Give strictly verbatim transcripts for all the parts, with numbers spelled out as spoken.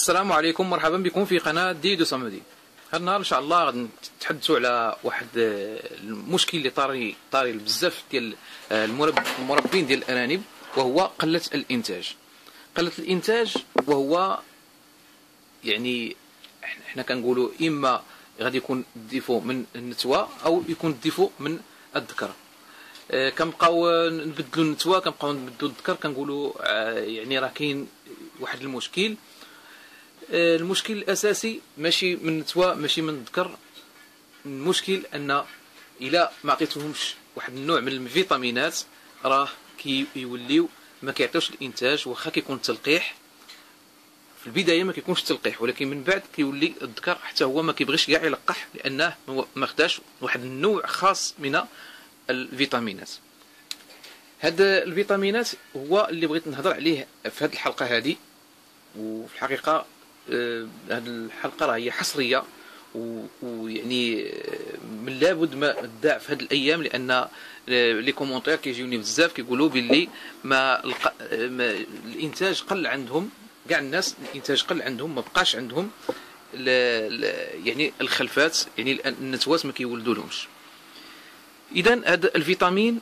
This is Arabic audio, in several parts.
السلام عليكم، مرحبا بكم في قناة ديدو صمدي. هذا النهار ان شاء الله غادي نتحدثوا على واحد المشكل اللي طاري طاري بزاف ديال المربين ديال الارانب، وهو قلة الانتاج. قلة الانتاج وهو يعني احنا كنقولوا اما غادي يكون الديفو من النتوى او يكون الديفو من الذكر. كنبقاو نبدلوا النتوى، كنبقاو نبدلوا الذكر، كنقولوا يعني راه كاين واحد المشكل. المشكل الاساسي ماشي من النتوى ماشي من الذكر، المشكل ان الا ما عطيتوهمش واحد النوع من الفيتامينات راه كيوليو ما كيعطيوش الانتاج. واخا كيكون التلقيح في البدايه ما كيكونش التلقيح، ولكن من بعد كيولي الذكر حتى هو ما كيبغيش كاع يلقح لانه ما خداش واحد النوع خاص من الفيتامينات. هاد الفيتامينات هو اللي بغيت نهضر عليه في هذه الحلقه هذه. وفي الحقيقه هذه الحلقه راه هي حصريه، ويعني من لابد ما تذاع في هذه الايام، لان لي كومونتير كيجيوني بزاف كيقولوا باللي ما, الق... ما الانتاج قل عندهم، كاع الناس الانتاج قل عندهم، ما بقاش عندهم ل... ل... يعني الخلفات، يعني النتوات ما كيولدوا لهمش. اذا هذا الفيتامين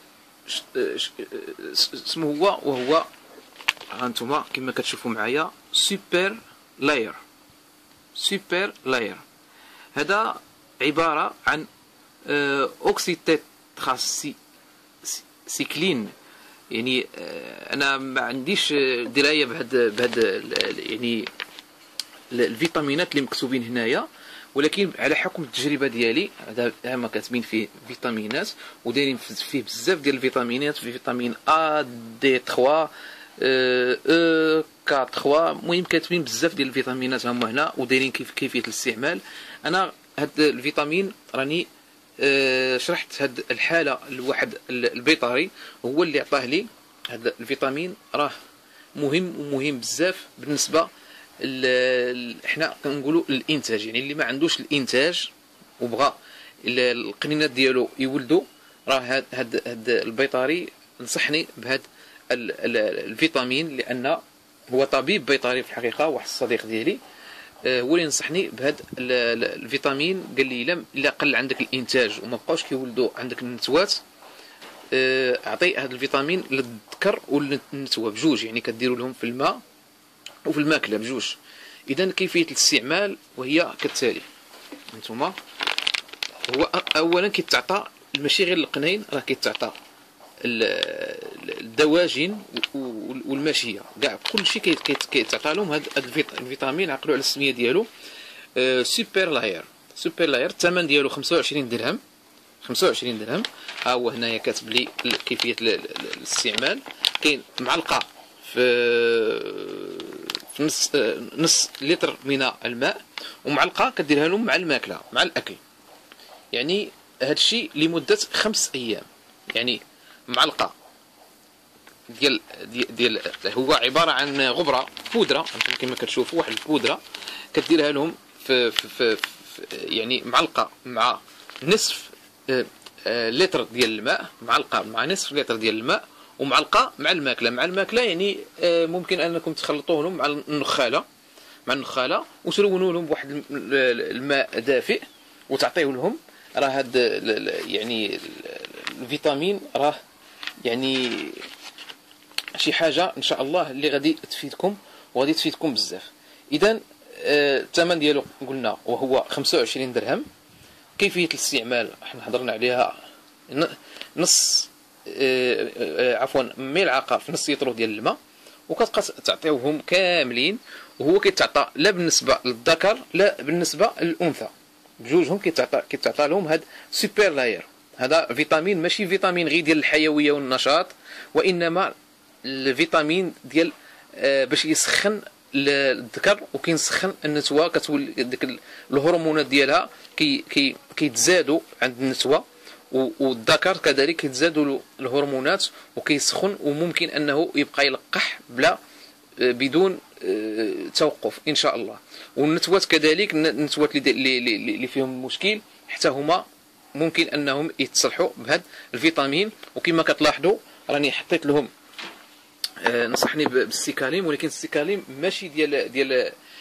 اسمه هو وهو هانتوما كما كتشوفوا معايا سوبر لاير. سوبر لاير هذا عباره عن اوكسيتيتراسيكلين. يعني انا ما عنديش درايه بهاد بهاد يعني الفيتامينات اللي مكتوبين هنايا، ولكن على حكم التجربه ديالي هذا ما كاتبين فيه فيتامينات ودايرين فيه بزاف ديال الفيتامينات، في فيتامين ا دي ثلاثة ا أربعة ثلاثة، المهم كاتبين بزاف ديال الفيتامينات هما هنا ودايرين كيف كيفيه الاستعمال. انا هاد الفيتامين راني أه شرحت هاد الحاله لواحد البيطري هو اللي عطاه لي هاد الفيتامين. راه مهم ومهم بزاف بالنسبه احنا كنقولوا الانتاج، يعني اللي ما عندوش الانتاج وبغى القنينات ديالو يولدوا، راه هاد هاد هاد البيطري نصحني بهاد الفيتامين، لان هو طبيب بيطري في الحقيقه، واحد الصديق ديالي هو اللي نصحني بهاد الفيتامين. قال لي الا الا قل عندك الانتاج وما بقاوش كيولدوا عندك النتوات، اعطي هذا الفيتامين للذكر والنتوى بجوج، يعني كديروا لهم في الماء وفي الماكله بجوج. اذا كيفيه الاستعمال وهي كالتالي. انتما هو اولا كيتعطى ماشي غير القنين، راه كيتعطى الدواجن والماشيه، كاع كلشي كيتعطى لهم هذا الفيتامين. عقلوا على السميه ديالو سوبر لاير. سوبر لاير الثمن ديالو خمسة وعشرين درهم. خمسة وعشرين درهم. ها هو هنايا كاتب لي كيفيه الاستعمال. كاين معلقه في في نص نص لتر من الماء، ومعلقه كديرها لهم مع الماكله مع الاكل، يعني هذا الشيء لمده خمس ايام. يعني معلقه ديال ديال, ديال هو عباره عن غبره بودره كما كتشوفوا، واحد البودره كديرها لهم في, في, في, في يعني معلقه مع نصف لتر ديال الماء، معلقه مع نصف لتر ديال الماء، ومعلقه مع الماكله. مع الماكله يعني ممكن انكم تخلطوه لهم مع النخاله مع النخاله وتلونوا لهم بواحد الماء دافئ وتعطيه لهم. راه هاد يعني الفيتامين راه يعني شي حاجه ان شاء الله اللي غادي تفيدكم وغادي تفيدكم بزاف. اذا الثمن ديالو قلنا وهو خمسة وعشرين درهم. كيفيه الاستعمال احنا هضرنا عليها. نص عفوا ملعقه في نص لتر ديال الماء، وكتبقى تعطيوهم كاملين، وهو كيتعطى لا بالنسبه للذكر لا بالنسبه للانثى، بجوجهم كيتعطى كيتعطى لهم هاد سوبر لاير. هذا فيتامين ماشي فيتامين غير ديال الحيويه والنشاط، وانما الفيتامين ديال آه باش يسخن الذكر وكينسخن النتوى، كتولي ديك الهرمونات ديالها كي كي كيتزادوا عند النتوى، والذكر كذلك كيتزادوا الهرمونات وكيسخن، وممكن انه يبقى يلقح بلا بدون توقف ان شاء الله. والنتوات كذلك النتوات اللي اللي فيهم مشكل حتى هما ممكن انهم يتصلحوا بهذا الفيتامين. وكما كتلاحظوا راني حطيت لهم نصحني بالسيكاليم، ولكن السيكاليم ماشي ديال ديال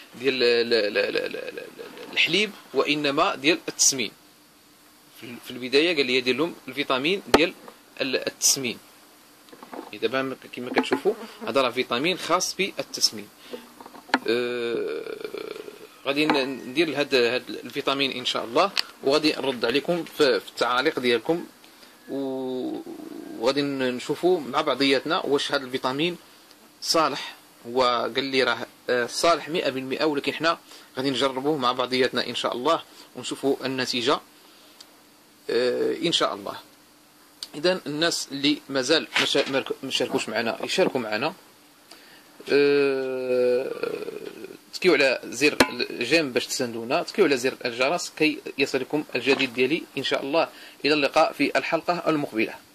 ديال الحليب وانما ديال التسمين. في البدايه قال لي يدير لهم الفيتامين ديال التسمين. دابا كما كتشوفوا هذا راه فيتامين خاص بالتسمين. أه غادي ندير هذا الفيتامين ان شاء الله، وغادي نرد عليكم في التعاليق ديالكم، وغادي نشوفوا مع بعضياتنا واش هذا الفيتامين صالح. هو قال لي راه صالح مئة بالمئة، ولكن حنا غادي نجربوه مع بعضياتنا ان شاء الله ونشوفوا النتيجه ان شاء الله. اذا الناس اللي مازال ما شاركوش معنا يشاركوا معنا، تكيو على زر الجيم باش تساندونا، تكيو على زر الجرس كي يصلكم الجديد ديالي ان شاء الله. الى اللقاء في الحلقه المقبله.